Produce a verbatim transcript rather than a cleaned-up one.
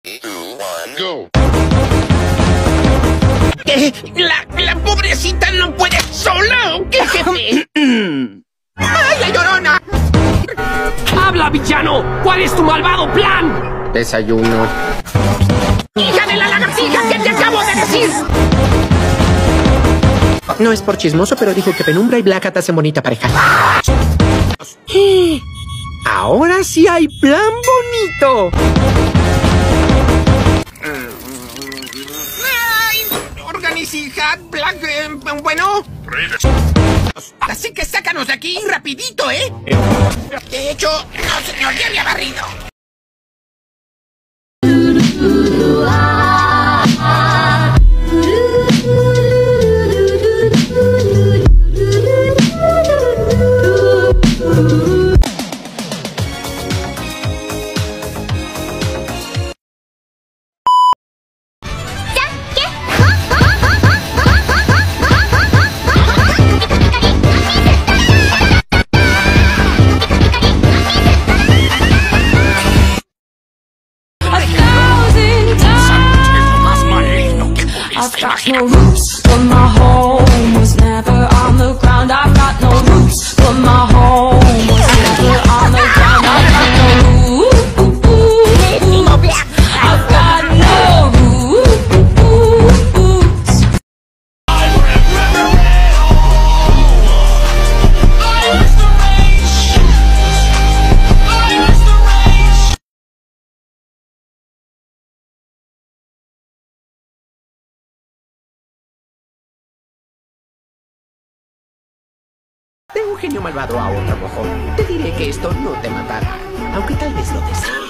Go. ¿Qué? ¿La, la pobrecita no puede sola o qué, jefe? ¡Ay, la Llorona! ¡Habla, villano! ¿Cuál es tu malvado plan? Desayuno. ¡Hija de la lagartija! ¿Qué te acabo de decir? No es por chismoso, pero dijo que Penumbra y Black Cat hacen bonita pareja. Ahora sí hay plan bonito. ¡Ay! Organici, Hat, Black... Eh, bueno... Así que sácanos de aquí rapidito, ¿eh? De hecho, no, señor, ya había barrido. I've got no roots, but my home was never on the ground. I've got no roots, but my home was never on the ground. I've got no roots. I've got no roots. I was the rage. I was the rage. De un genio malvado a otro mojón, te diré que esto no te matará, aunque tal vez lo desees.